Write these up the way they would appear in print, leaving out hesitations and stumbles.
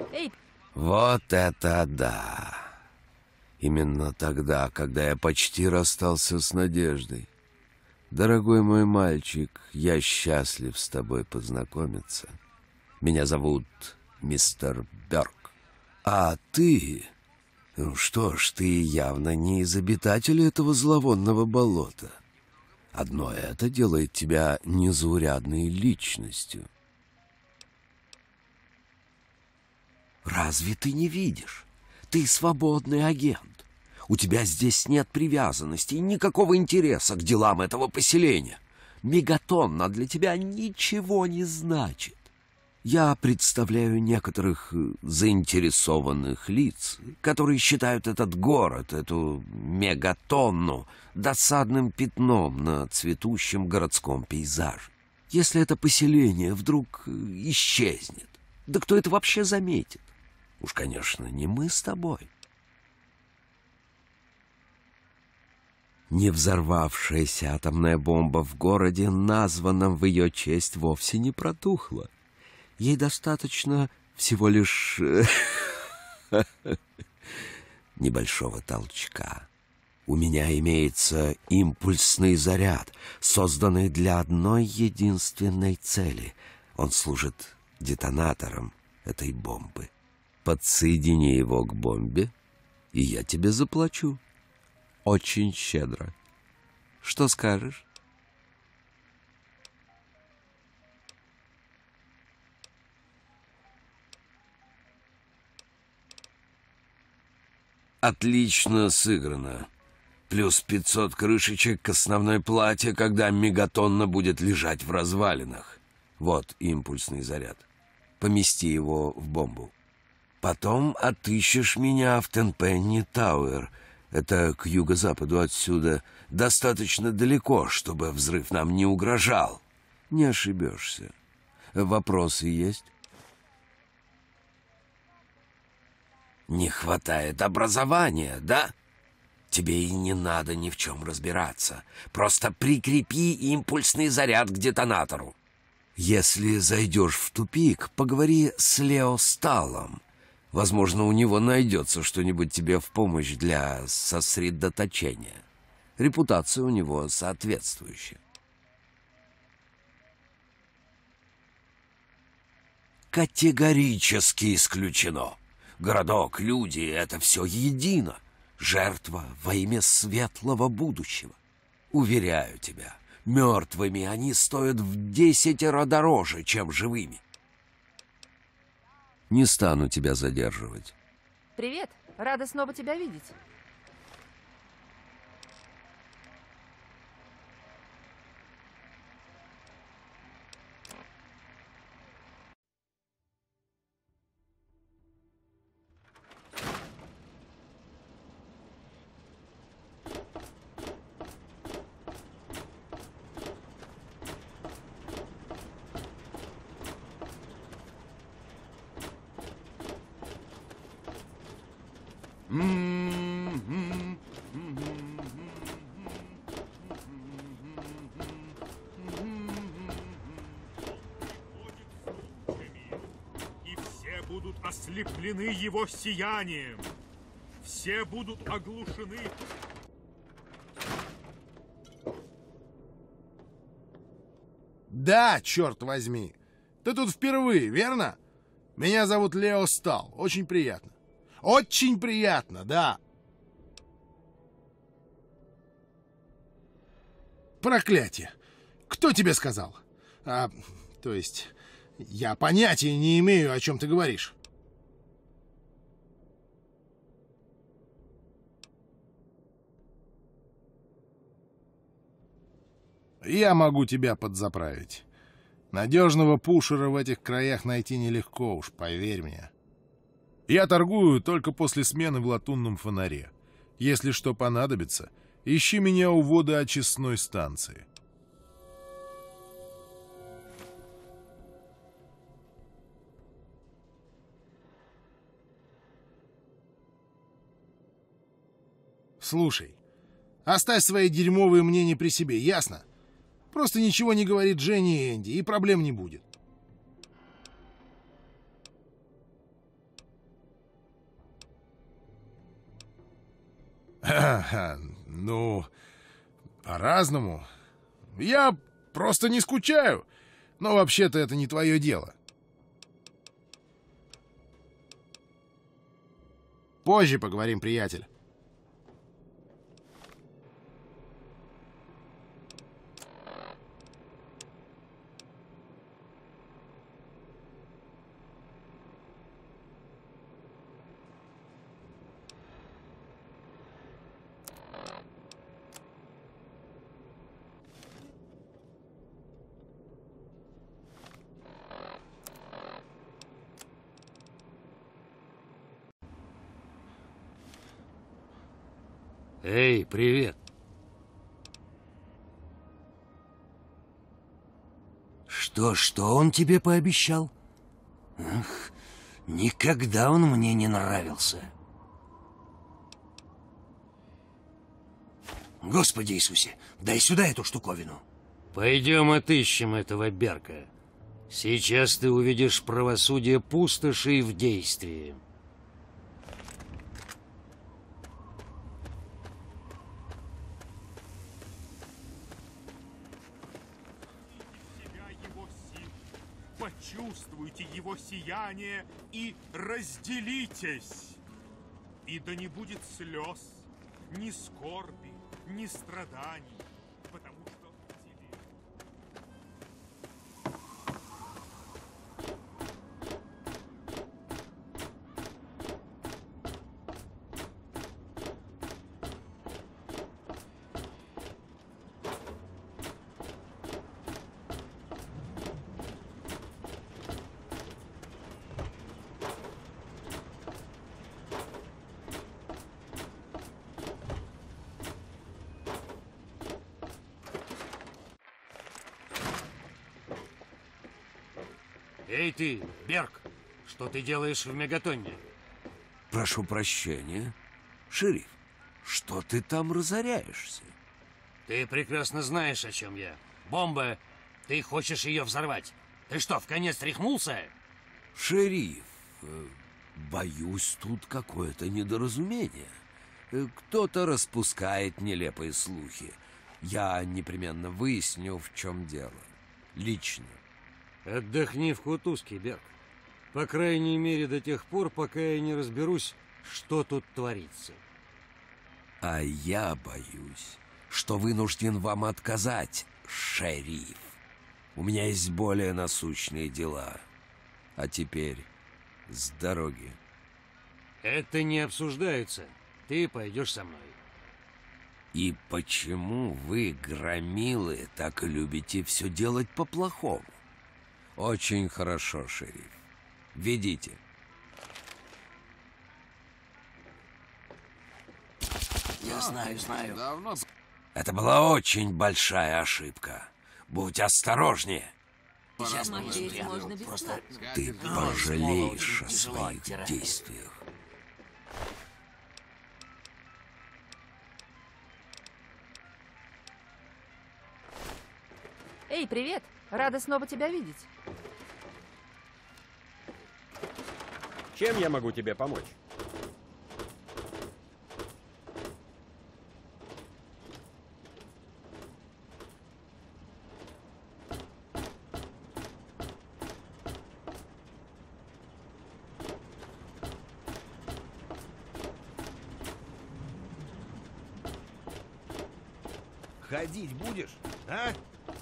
Эй! Вот это да! Именно тогда, когда я почти расстался с надеждой. Дорогой мой мальчик, я счастлив с тобой познакомиться. Меня зовут мистер Бёрк. А ты... Ну что ж, ты явно не из обитателей этого зловонного болота. Одно это делает тебя незаурядной личностью. Разве ты не видишь? Ты свободный агент. У тебя здесь нет привязанности и никакого интереса к делам этого поселения. Мегатонна для тебя ничего не значит. Я представляю некоторых заинтересованных лиц, которые считают этот город, эту мегатонну, досадным пятном на цветущем городском пейзаже. Если это поселение вдруг исчезнет, да кто это вообще заметит? Уж, конечно, не мы с тобой. Не взорвавшаяся атомная бомба в городе, названном в ее честь, вовсе не протухла. Ей достаточно всего лишь небольшого толчка. У меня имеется импульсный заряд, созданный для одной единственной цели. Он служит детонатором этой бомбы. Подсоедини его к бомбе, и я тебе заплачу. Очень щедро. Что скажешь? Отлично сыграно. Плюс 500 крышечек к основной плате, когда мегатонна будет лежать в развалинах. Вот импульсный заряд. Помести его в бомбу. Потом отыщешь меня в Тенпенни Тауэр. Это к юго-западу отсюда. Достаточно далеко, чтобы взрыв нам не угрожал. Не ошибешься. Вопросы есть? Не хватает образования, да? Тебе и не надо ни в чем разбираться. Просто прикрепи импульсный заряд к детонатору. Если зайдешь в тупик, поговори с Лео Сталлом. Возможно, у него найдется что-нибудь тебе в помощь для сосредоточения. Репутация у него соответствующая. Категорически исключено. Городок, люди — это все едино. Жертва во имя светлого будущего. Уверяю тебя, мертвыми они стоят в 10 раз дороже, чем живыми. Не стану тебя задерживать. Привет, рада снова тебя видеть. Ослеплены его сиянием. Все будут оглушены. Да, черт возьми. Ты тут впервые, верно? Меня зовут Лео Сталл. Очень приятно. Очень приятно, да. Проклятие. Кто тебе сказал? То есть, я понятия не имею, о чем ты говоришь. Я могу тебя подзаправить. Надежного пушера в этих краях найти нелегко, уж поверь мне. Я торгую только после смены в латунном фонаре. Если что понадобится, ищи меня у водоочистной станции. Слушай, оставь свои дерьмовые мнения при себе, ясно? Просто ничего не говори Дженни и Энди, и проблем не будет. Ну, по-разному. Я просто не скучаю. Но вообще-то это не твое дело. Позже поговорим, приятель. Эй, привет. Что он тебе пообещал? Ах, никогда он мне не нравился. Господи Иисусе, дай сюда эту штуковину. Пойдем отыщем этого Берка. Сейчас ты увидишь правосудие пустоши в действии. Почувствуйте его сияние и разделитесь. И да не будет слез, ни скорби, ни страданий, потому что Эй ты, Берк, что ты делаешь в Мегатонне? Прошу прощения. Шериф, что ты там разоряешься? Ты прекрасно знаешь, о чем я. Бомба, ты хочешь ее взорвать. Ты что, вконец рехнулся? Шериф, боюсь, тут какое-то недоразумение. Кто-то распускает нелепые слухи. Я непременно выясню, в чем дело. Лично. Отдохни в кутузке, Берк. По крайней мере, до тех пор, пока я не разберусь, что тут творится. А я боюсь, что вынужден вам отказать, шериф. У меня есть более насущные дела. А теперь с дороги. Это не обсуждается. Ты пойдешь со мной. И почему вы, громилы, так любите все делать по-плохому? Очень хорошо, шериф. Ведите. Я знаю. Это была очень большая ошибка. Будь осторожнее. Смотреть можно бесплатно. Ты пожалеешь о своих действиях. Эй, привет! Рада снова тебя видеть. Чем я могу тебе помочь? Ходить будешь, а?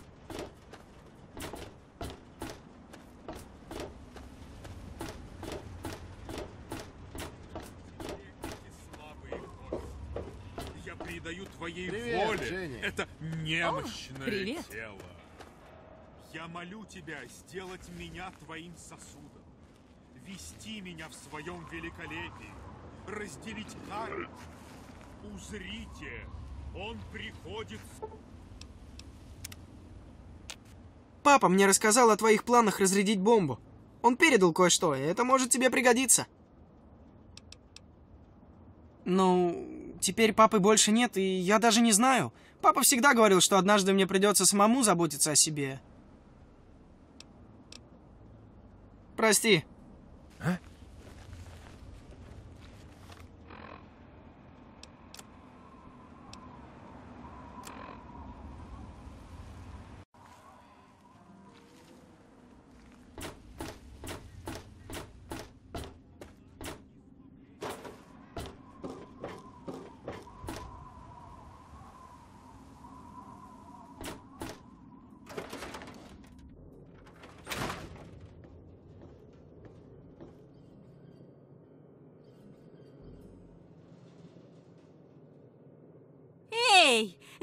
я придаю твоей Привет, воле Женя. это немощное привет. тело. Я молю тебя сделать меня твоим сосудом, вести меня в своем великолепии, разделить кару. Узрите, он приходит Папа мне рассказал о твоих планах разрядить бомбу. Он передал кое-что, и это может тебе пригодиться. Ну, теперь папы больше нет, и я даже не знаю. Папа всегда говорил, что однажды мне придется самому заботиться о себе. Прости.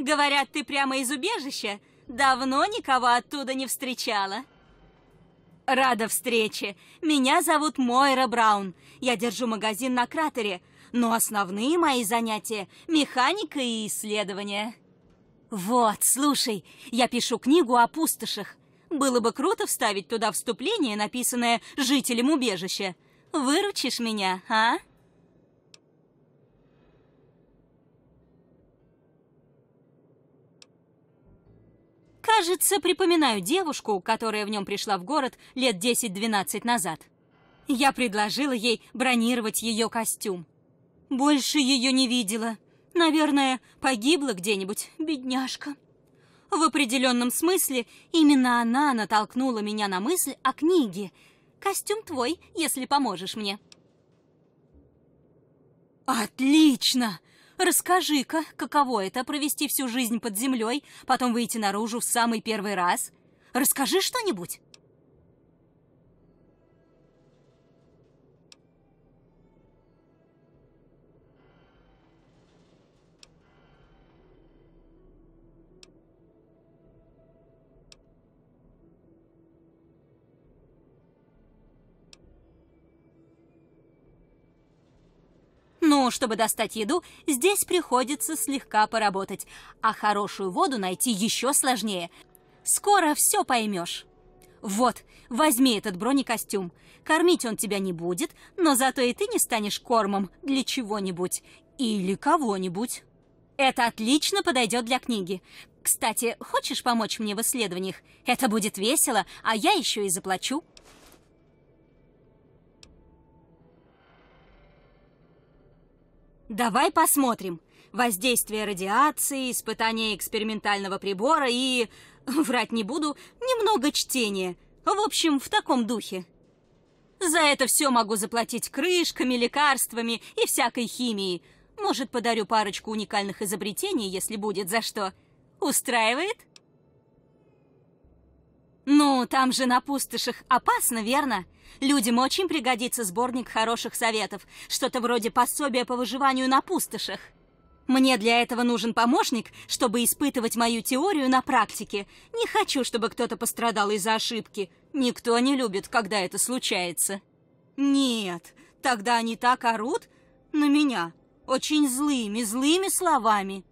Говорят, ты прямо из убежища? Давно никого оттуда не встречала. Рада встрече. Меня зовут Мойра Браун. Я держу магазин на кратере, но основные мои занятия – механика и исследования. Вот, слушай, я пишу книгу о пустошах. Было бы круто вставить туда вступление, написанное жителям убежища. Выручишь меня, а? Кажется, припоминаю девушку, которая в нем пришла в город лет 10-12 назад. Я предложила ей бронировать ее костюм. Больше ее не видела. Наверное, погибла где-нибудь, бедняжка. В определенном смысле именно она натолкнула меня на мысль о книге. Костюм твой, если поможешь мне. Отлично! Расскажи-ка, каково это провести всю жизнь под землей, потом выйти наружу в самый первый раз? Расскажи что-нибудь. Ну, чтобы достать еду, здесь приходится слегка поработать, а хорошую воду найти еще сложнее. Скоро все поймешь. Вот, возьми этот бронекостюм. Кормить он тебя не будет, но зато и ты не станешь кормом для чего-нибудь или кого-нибудь. Это отлично подойдет для книги. Кстати, хочешь помочь мне в исследованиях? Это будет весело, а я еще и заплачу. Давай посмотрим. Воздействие радиации, испытание экспериментального прибора и... Врать не буду, немного чтения. В общем, в таком духе. За это все могу заплатить крышками, лекарствами и всякой химией. Может, подарю парочку уникальных изобретений, если будет за что. Устраивает? Ну, там же на пустошах опасно, верно? Людям очень пригодится сборник хороших советов, что-то вроде пособия по выживанию на пустошах. Мне для этого нужен помощник, чтобы испытывать мою теорию на практике. Не хочу, чтобы кто-то пострадал из-за ошибки. Никто не любит, когда это случается. Нет, тогда они так орут на меня, очень злыми словами.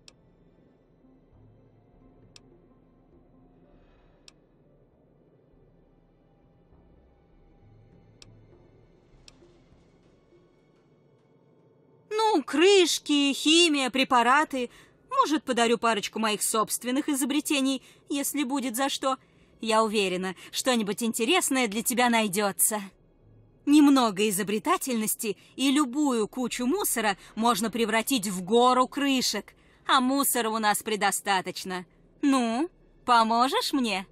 Ну, крышки, химия, препараты. Может, подарю парочку моих собственных изобретений, если будет за что. Я уверена, что-нибудь интересное для тебя найдется. Немного изобретательности, и любую кучу мусора можно превратить в гору крышек. А мусора у нас предостаточно. Ну, поможешь мне?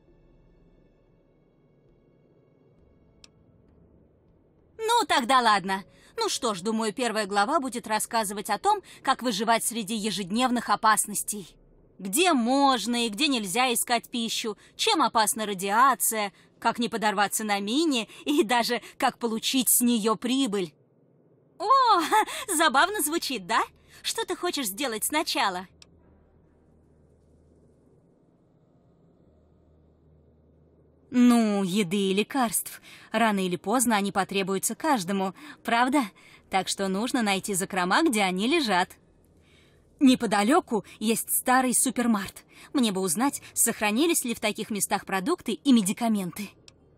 Ну, тогда ладно. Ну что ж, думаю, первая глава будет рассказывать о том, как выживать среди ежедневных опасностей. Где можно и где нельзя искать пищу, чем опасна радиация, как не подорваться на мине и даже как получить с нее прибыль. О, забавно звучит, да? Что ты хочешь сделать сначала? Ну, еды и лекарств. Рано или поздно они потребуются каждому, правда? Так что нужно найти закрома, где они лежат. Неподалеку есть старый супермарт. Мне бы узнать, сохранились ли в таких местах продукты и медикаменты.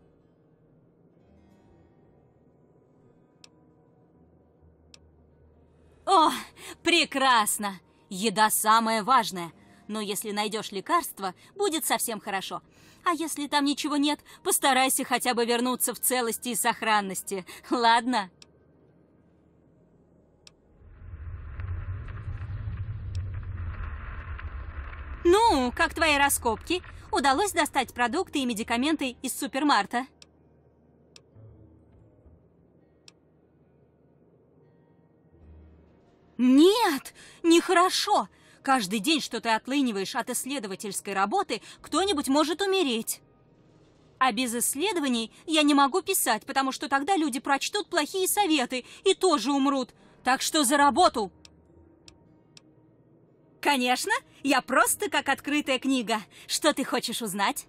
О, прекрасно! Еда самое важное. Но если найдешь лекарство, будет совсем хорошо. А если там ничего нет, постарайся хотя бы вернуться в целости и сохранности. Ладно? Ну, как твои раскопки? Удалось достать продукты и медикаменты из супермарта? Нет, нехорошо. Каждый день, что ты отлыниваешь от исследовательской работы, кто-нибудь может умереть. А без исследований я не могу писать, потому что тогда люди прочтут плохие советы и тоже умрут. Так что за работу! Конечно, я просто как открытая книга. Что ты хочешь узнать?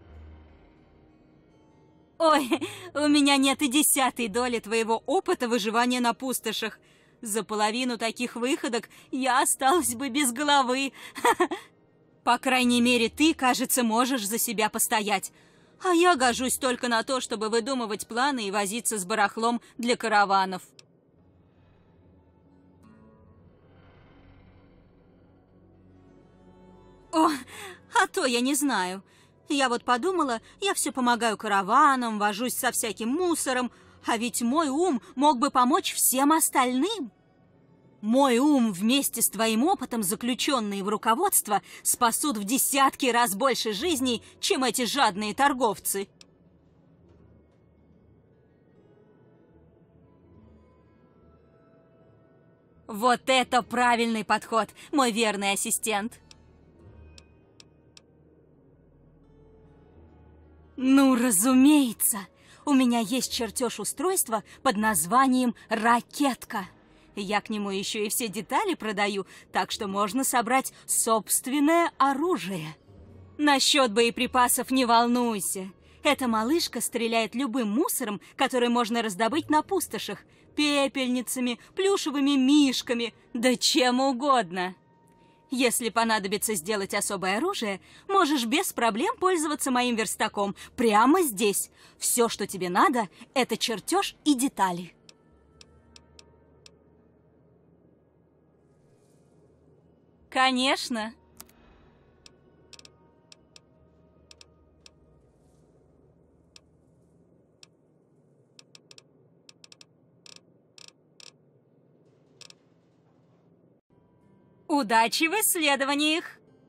Ой, у меня нет и 10-й доли твоего опыта выживания на пустошах. За половину таких выходок я осталась бы без головы. По крайней мере, ты, кажется, можешь за себя постоять. А я гожусь только на то, чтобы выдумывать планы и возиться с барахлом для караванов. О, а то я не знаю. Я вот подумала, я все помогаю караванам, вожусь со всяким мусором, а ведь мой ум мог бы помочь всем остальным. Мой ум вместе с твоим опытом, заключенные в руководство, спасут в десятки раз больше жизней, чем эти жадные торговцы. Вот это правильный подход, мой верный ассистент. Ну, разумеется, у меня есть чертеж устройства под названием «Ракетка». Я к нему еще и все детали продаю, так что можно собрать собственное оружие. Насчет боеприпасов не волнуйся. Эта малышка стреляет любым мусором, который можно раздобыть на пустошах. Пепельницами, плюшевыми мишками, да чем угодно. Если понадобится сделать особое оружие, можешь без проблем пользоваться моим верстаком прямо здесь. Все, что тебе надо, это чертеж и детали. Конечно. Удачи в исследованиях!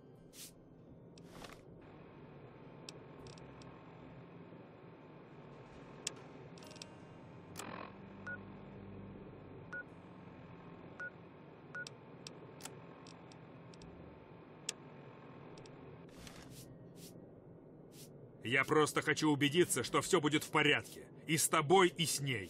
Я просто хочу убедиться, что все будет в порядке. И с тобой, и с ней.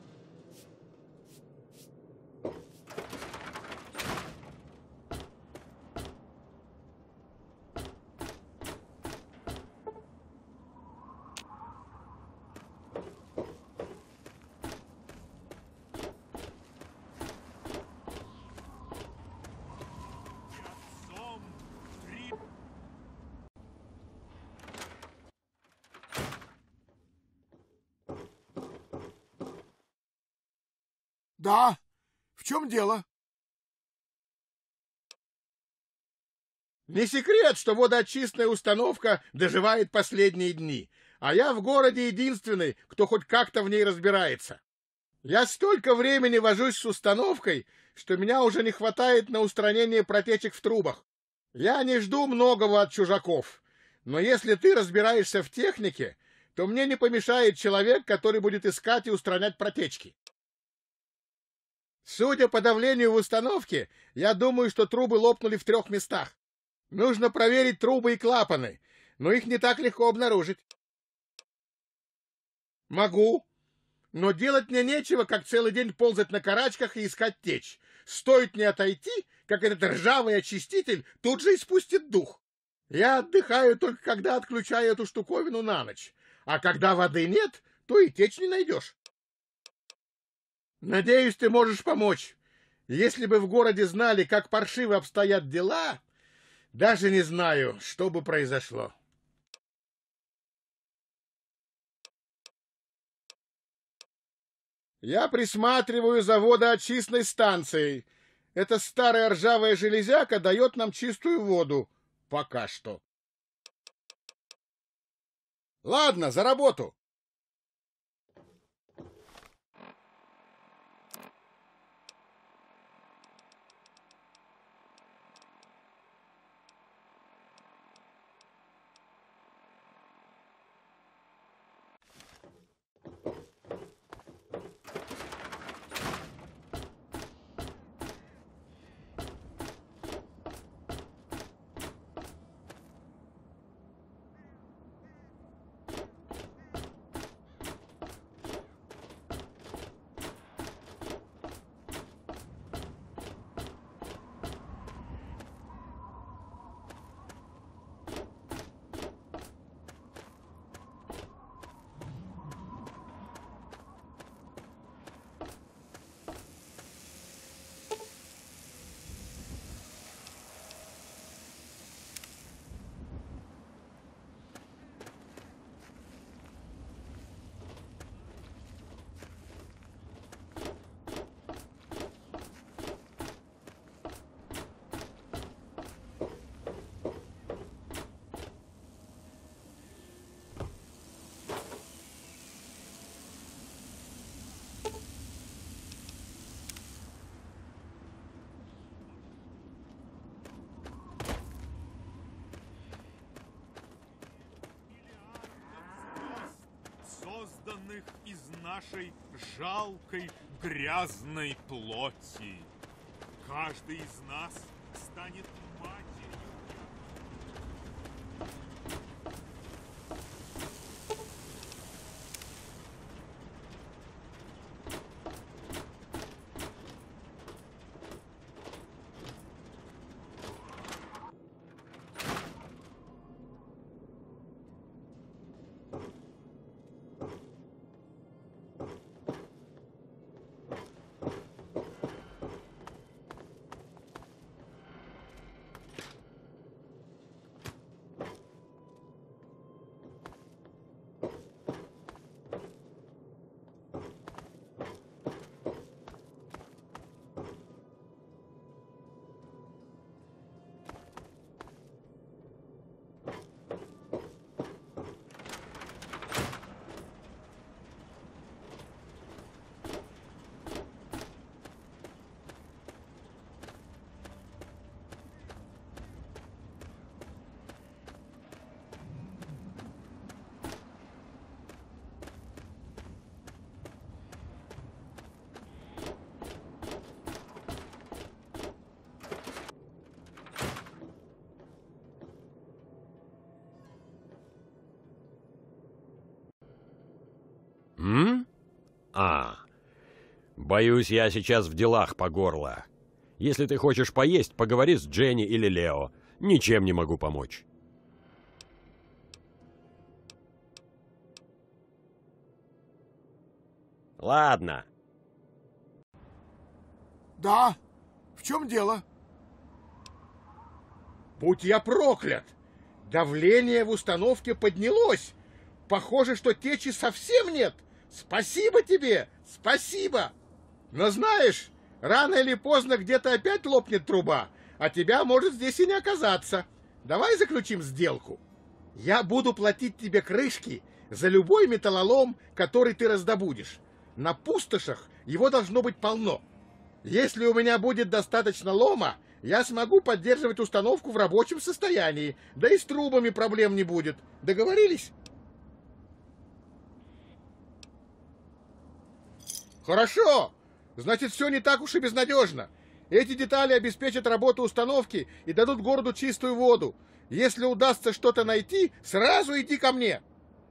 Да, в чем дело? Не секрет, что водоочистная установка доживает последние дни, а я в городе единственный, кто хоть как-то в ней разбирается. Я столько времени вожусь с установкой, что меня уже не хватает на устранение протечек в трубах. Я не жду многого от чужаков, но если ты разбираешься в технике, то мне не помешает человек, который будет искать и устранять протечки. Судя по давлению в установке, я думаю, что трубы лопнули в 3 местах. Нужно проверить трубы и клапаны, но их не так легко обнаружить. Могу, но делать мне нечего, как целый день ползать на карачках и искать течь. Стоит мне отойти, как этот ржавый очиститель тут же испустит дух. Я отдыхаю только когда отключаю эту штуковину на ночь, а когда воды нет, то и течь не найдешь. Надеюсь, ты можешь помочь. Если бы в городе знали, как паршиво обстоят дела, даже не знаю, что бы произошло. Я присматриваю за водоочистной станцией. Эта старая ржавая железяка дает нам чистую воду. Пока что. Ладно, за работу. созданных из нашей жалкой грязной плоти. Каждый из нас станет матерью. Боюсь, я сейчас в делах по горло. Если ты хочешь поесть, поговори с Дженни или Лео. Ничем не могу помочь. Ладно. Да? В чем дело? Будь я проклят! Давление в установке поднялось. Похоже, что течи совсем нет. Спасибо тебе! Спасибо! Но знаешь, рано или поздно где-то опять лопнет труба, а тебя может здесь и не оказаться. Давай заключим сделку. Я буду платить тебе крышки за любой металлолом, который ты раздобудешь. На пустошах его должно быть полно. Если у меня будет достаточно лома, я смогу поддерживать установку в рабочем состоянии, да и с трубами проблем не будет. Договорились? Хорошо! Значит, все не так уж и безнадежно. Эти детали обеспечат работу установки и дадут городу чистую воду. Если удастся что-то найти, сразу иди ко мне.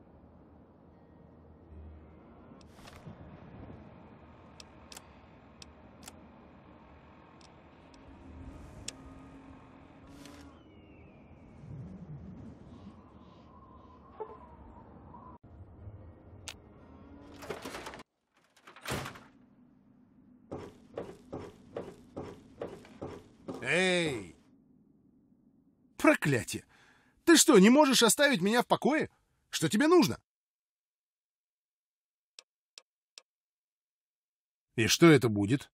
Эй! Проклятие! Ты что, не можешь оставить меня в покое? Что тебе нужно? И что это будет?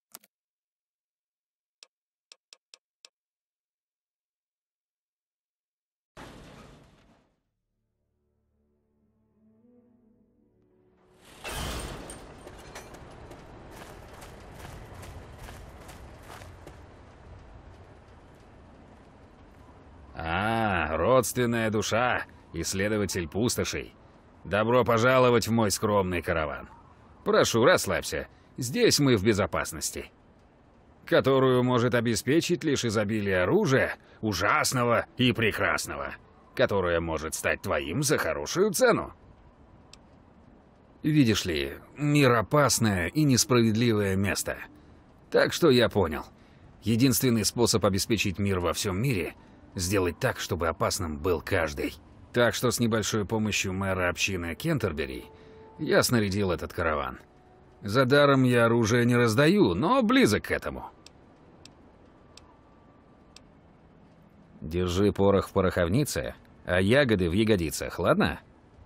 Родственная душа, исследователь пустошей. Добро пожаловать в мой скромный караван. Прошу, расслабься. Здесь мы в безопасности. Которую может обеспечить лишь изобилие оружия, ужасного и прекрасного. Которое может стать твоим за хорошую цену. Видишь ли, мир опасное и несправедливое место. Так что я понял. Единственный способ обеспечить мир во всем мире — сделать так, чтобы опасным был каждый. Так что с небольшой помощью мэра общины Кентербери я снарядил этот караван. За даром я оружие не раздаю, но близок к этому. Держи порох в пороховнице, а ягоды в ягодицах, ладно?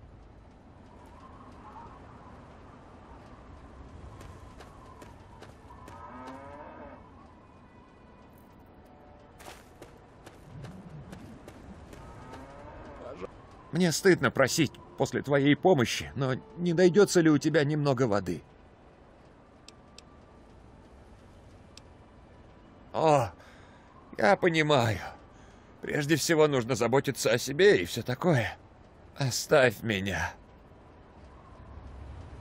Мне стыдно просить после твоей помощи, но не найдется ли у тебя немного воды? О, я понимаю. Прежде всего нужно заботиться о себе и все такое. Оставь меня.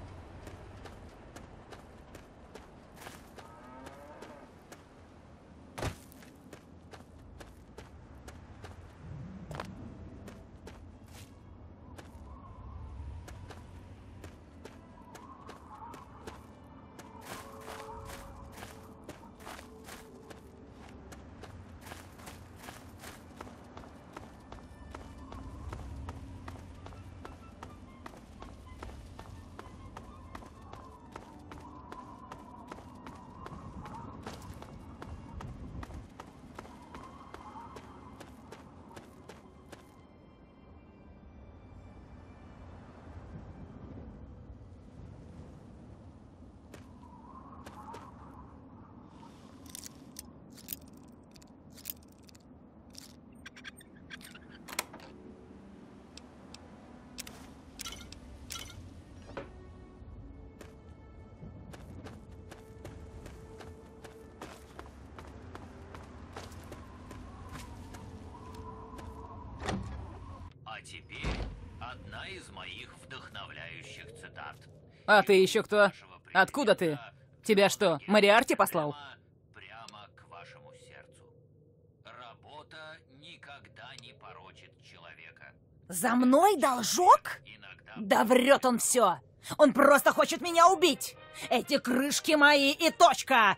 А ты еще кто? Откуда ты? Тебя что, Мориарти послал? Прямо к вашему сердцу. Работа никогда не порочит человека. За мной должок? Да врет он все. Он просто хочет меня убить. Эти крышки мои и точка.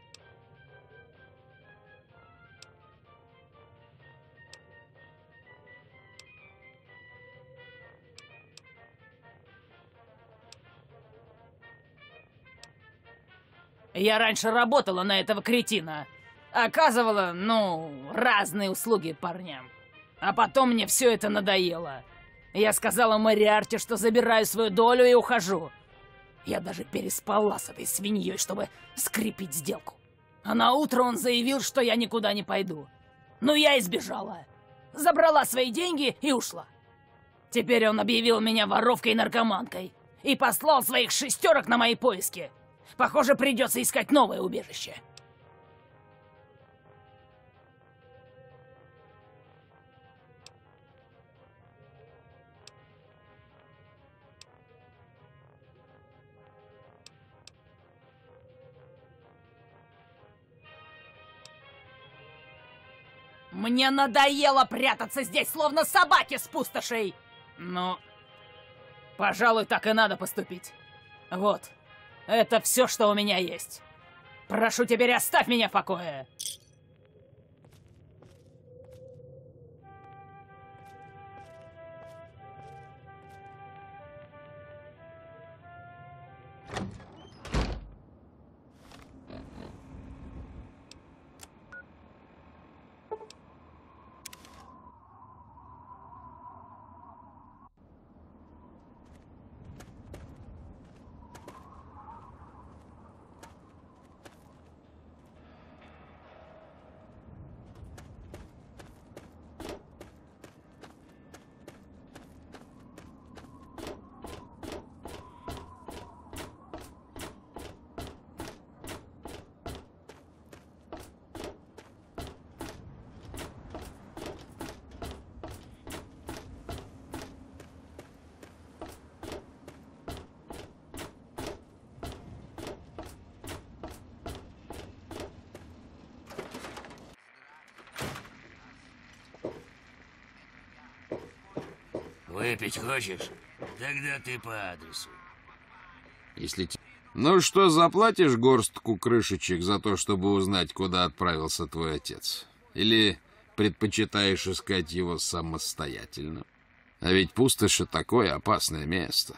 Я раньше работала на этого кретина. Оказывала, разные услуги парням. А потом мне все это надоело. Я сказала Мориарти, что забираю свою долю и ухожу. Я даже переспала с этой свиньей, чтобы скрепить сделку. А на утро он заявил, что я никуда не пойду. Ну, я и сбежала. Забрала свои деньги и ушла. Теперь он объявил меня воровкой и наркоманкой. И послал своих шестерок на мои поиски. Похоже, придется искать новое убежище. Мне надоело прятаться здесь, словно собаки с пустошей. Ну, пожалуй, так и надо поступить. Вот. Это все, что у меня есть. Прошу, теперь оставь меня в покое. Выпить хочешь? Тогда ты по адресу. Если Ну что, заплатишь горстку крышечек за то, чтобы узнать, куда отправился твой отец? Или предпочитаешь искать его самостоятельно? А ведь пустошь — такое опасное место.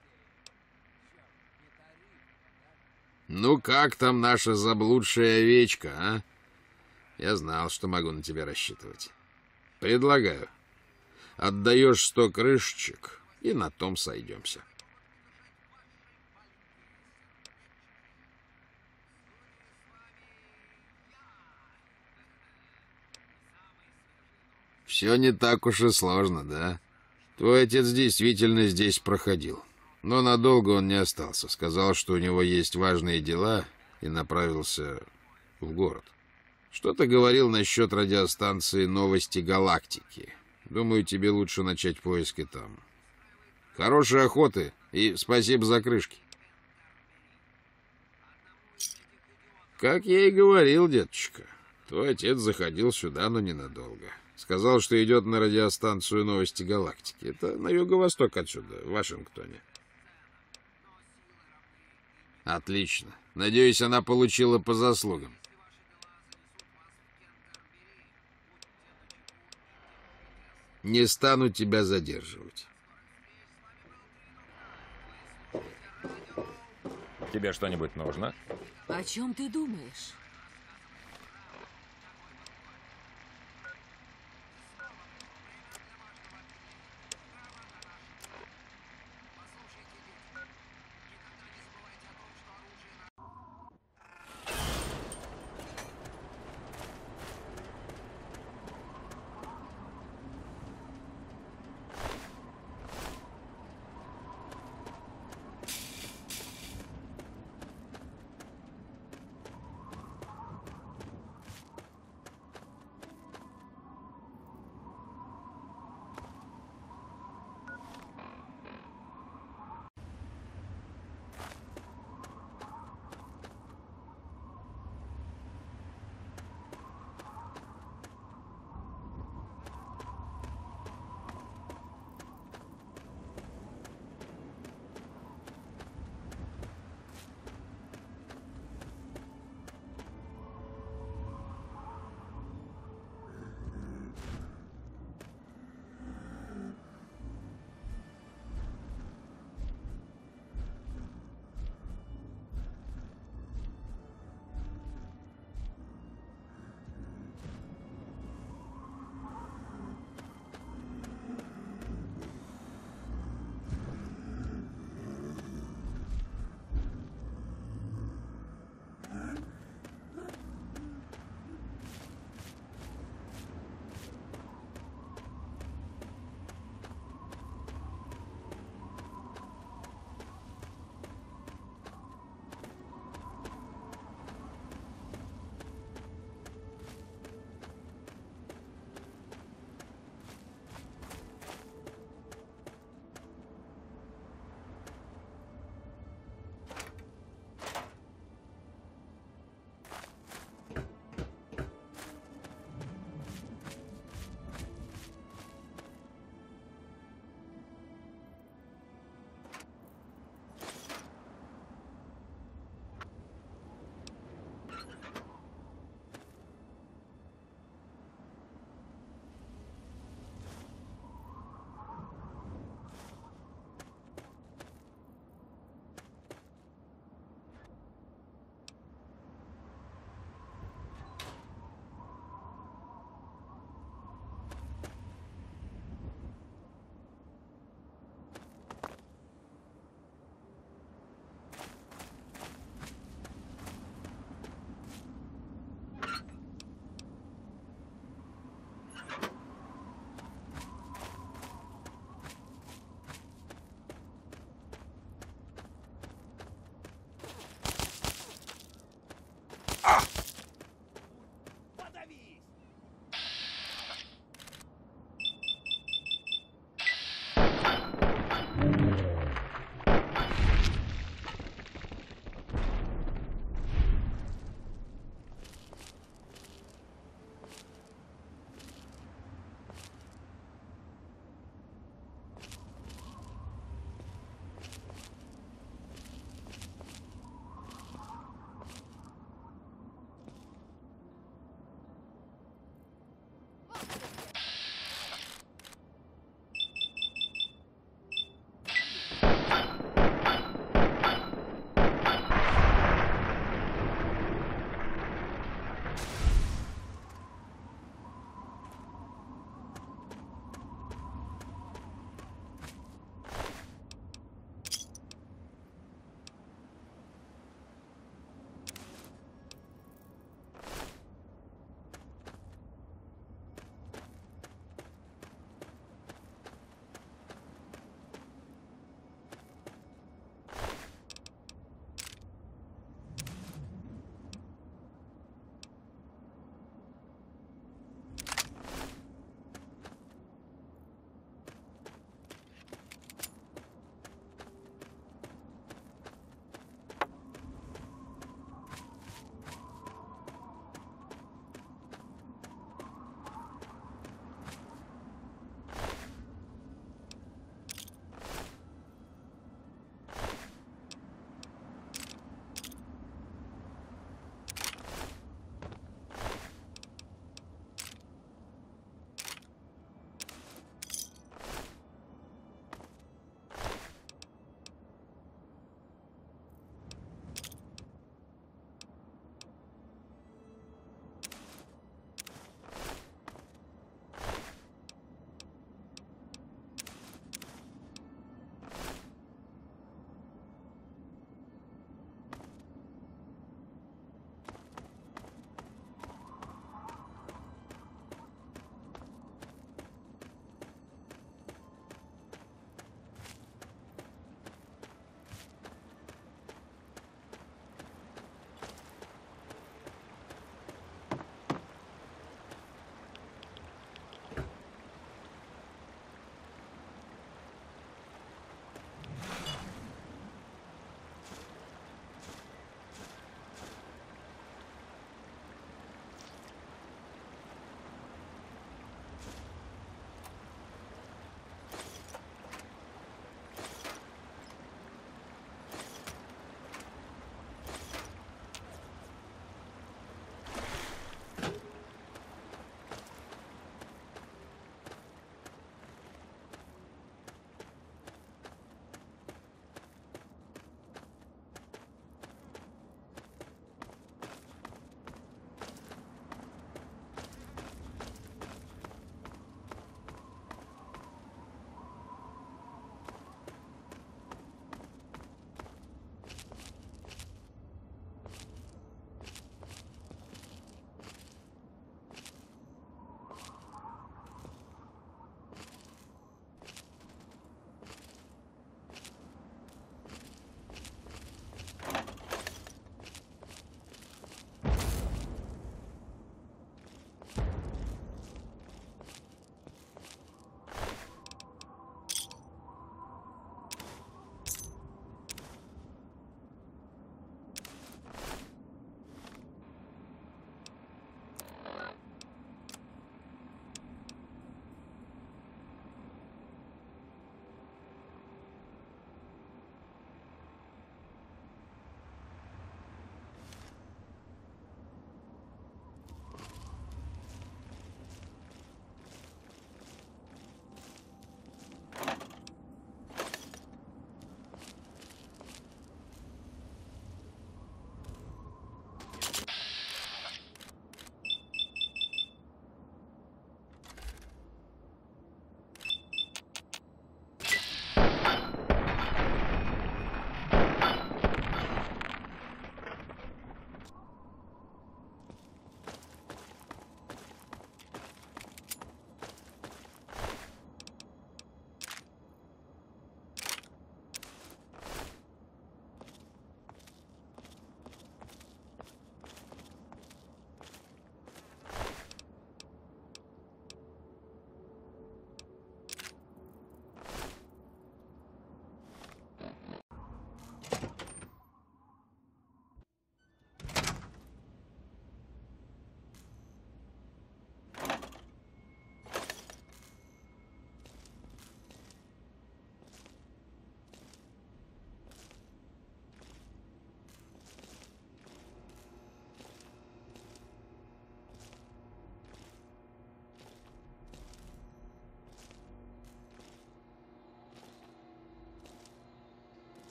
Ну как там наша заблудшая овечка, а? Я знал, что могу на тебя рассчитывать. Предлагаю. Отдаешь 100 крышечек, и на том сойдемся. Все не так уж и сложно, да? Твой отец действительно здесь проходил. Но надолго он не остался. Сказал, что у него есть важные дела, и направился в город. Что-то говорил насчет радиостанции «Новости Галактики». Думаю, тебе лучше начать поиски там. Хорошей охоты и спасибо за крышки. Как я и говорил, деточка, твой отец заходил сюда, но ненадолго. Сказал, что идет на радиостанцию «Новости Галактики». Это на юго-восток отсюда, в Вашингтоне. Отлично. Надеюсь, она получила по заслугам. Не стану тебя задерживать. Тебе что-нибудь нужно? О чем ты думаешь?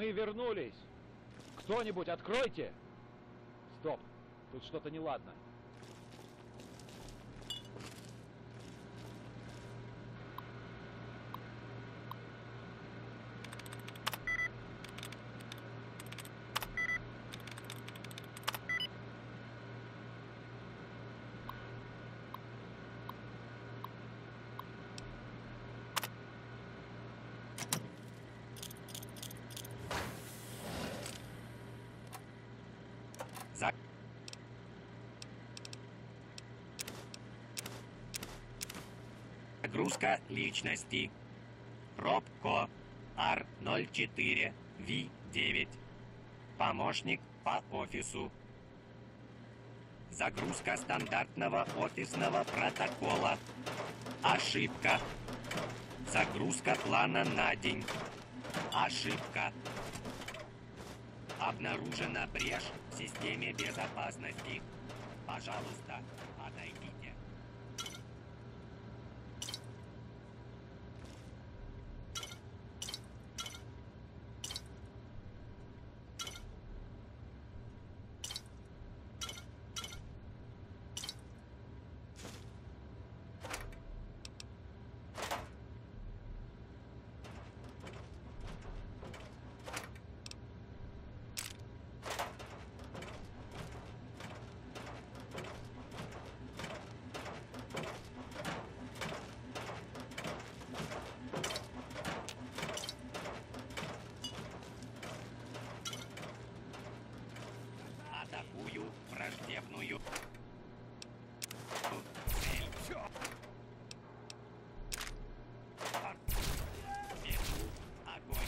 Мы вернулись. Кто-нибудь откройте. Стоп, тут что-то неладно. Загрузка личности. Пробко R04 V9. Помощник по офису. Загрузка стандартного офисного протокола. Ошибка. Загрузка плана на день. Ошибка. Обнаружена брешь в системе безопасности. Пожалуйста, отойдите. Атакую враждебную цель. Веду огонь.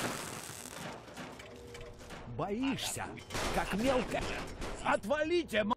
Боишься, как мелко. Отвалите,